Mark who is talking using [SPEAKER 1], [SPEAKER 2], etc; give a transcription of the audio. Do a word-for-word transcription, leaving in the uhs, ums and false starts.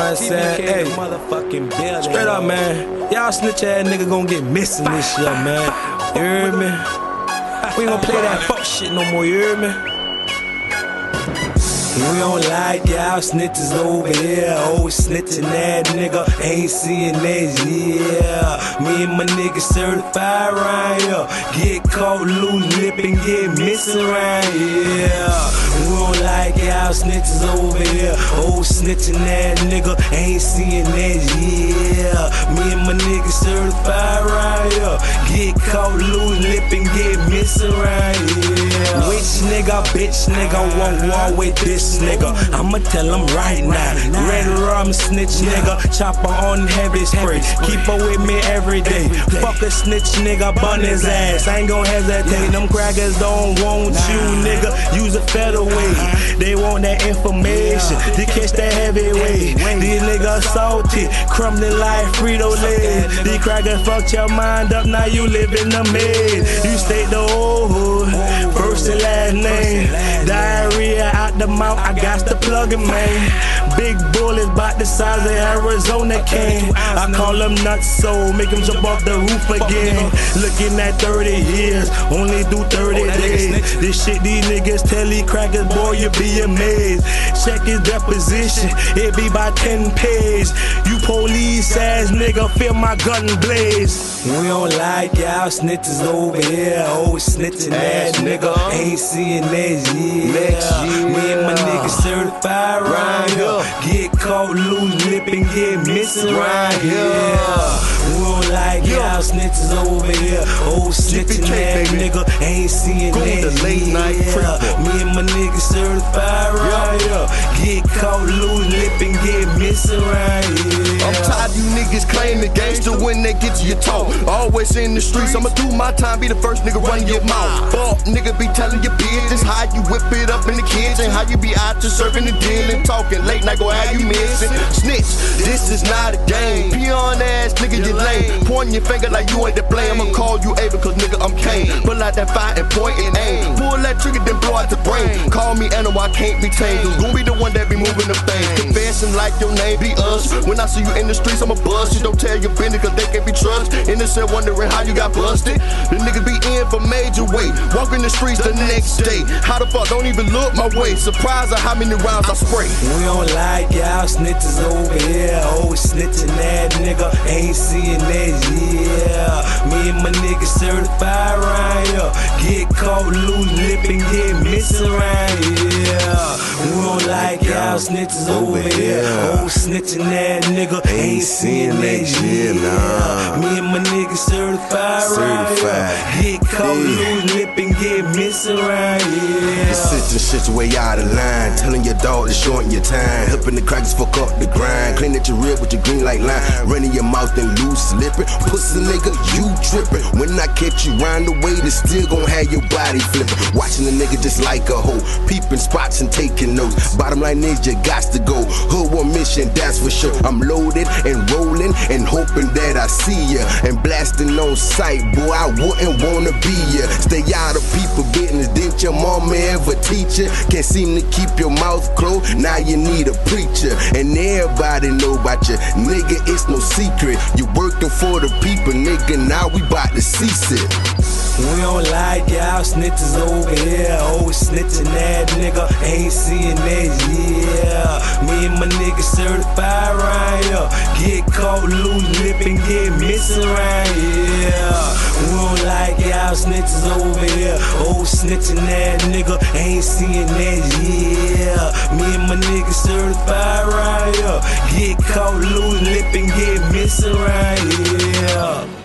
[SPEAKER 1] what I'm saying? Hey,
[SPEAKER 2] motherfucking building.
[SPEAKER 1] Straight up, man. Y'all snitch ass nigga gon' get missing this year, man. You heard me? We ain't gon' play that fuck shit no more, you heard me? We don't like y'all snitches over here. Always snitching that nigga, ain't seeing that, yeah. Me and my niggas certified right here. Get caught loose lippin', get missing right here. We don't like y'all snitches over here. Always snitching that nigga, ain't seeing that, yeah. Me and my niggas certified right here. Get caught loose lippin', get missing right here. Which nigga, bitch nigga, won't walk with this nigga? I'ma tell him right now. Red rum snitch nigga, chopper on heavy spray. Keep her with me every day. Fuck a snitch nigga, bun his ass. I ain't gon' hesitate. Them crackers don't want you nigga. Use a featherweight. They want that information to catch that heavyweight. These niggas salty, crumbling like Frito-Lay. These crackers fucked your mind up, now you live in the maze. You state the old hood, first and last name. Diarrhea out the mouth, I got to plug it, man. Big bullets about the size of Arizona cane. I call them nuts, so make them jump off the roof again. Looking at thirty years, only do thirty days. This shit these niggas tell these crackers, boy, you be amazed. Check his deposition, it be by ten page. You police ass nigga, feel my gun blaze. We don't like y'all snitches over here. Always snitching that nigga, ain't seeing that, yeah. Me and my niggas certified right here. Get caught loose lippin', get missing right here. We don't like y'all snitches over here. Old snitching that nigga, ain't seeing that, yeah. Me and my niggas certified right here. Get caught loose lippin', get missing right here.
[SPEAKER 3] I'm tired of you niggas claiming gangster when they get to your talk. Always in the streets, I'ma do my time, be the first nigga run your mouth. Fuck nigga be telling your business, how you whip it up in the kitchen, how you be out to serving and dealing, talking late night, go have you missing. Snitch, this is not a game. Peon ass nigga, you lame. Pointing your finger like you ain't to blame. I'ma call you A because nigga I'm Kane. Pull out that fire and point and aim. Pull that trigger, then blow out the brain. Call me animal, I can't be tamed. Who's gonna be the one that be moving the things? Confessing like your name be us. When I see you in the streets, I'ma bust you. Don't tell your business cause they can't be trusted. Innocent wondering how you got busted. The nigga be in for major weight. Walking the streets the next day. How the fuck don't even look my way? Surprised at how many rounds I spray.
[SPEAKER 1] We don't like y'all snitches over here. Always snitching that nigga, ain't seeing that, yeah. Me and my niggas certified right here. Get caught loose lippin', get missing right here. We don't like y'all snitches over here. Always snitching that nigga, ain't seeing that, yeah. Me and my niggas certified right here. Get caught loose lippin', get missing right here.
[SPEAKER 4] This shit's way out of line. Telling your dog to shorten your time. Helping the crackers fuck up the grind. Clean at your rib with your green light line. Running your mouth and loose lippin'. Pussy nigga, you trippin'. When I catch you round the way, they still gon' have your body flippin'. Watching the nigga just like a hoe. Peeping spots and taking notes. Bottom line is you got to go. Hood one mission, that's for sure. I'm loaded and rolling and hoping that I see ya. And blasting on sight, boy, I wouldn't wanna be ya. Stay out of people business. Didn't your mama ever teach ya? Can't seem to keep your mouth closed, now you need a preacher. And everybody know about you, nigga, it's no secret. You working for the people, nigga, now we bout to cease it.
[SPEAKER 1] We don't like y'all snitches over here. Always snitching that nigga, ain't seeing that, yeah. Me and my niggas certified right here. Get caught loose lippin', get missing right here. We don't like y'all snitches over here. Always snitching that nigga, ain't seeing that, yeah. Me and my niggas certified right here. Get caught loose lippin', get missing right here.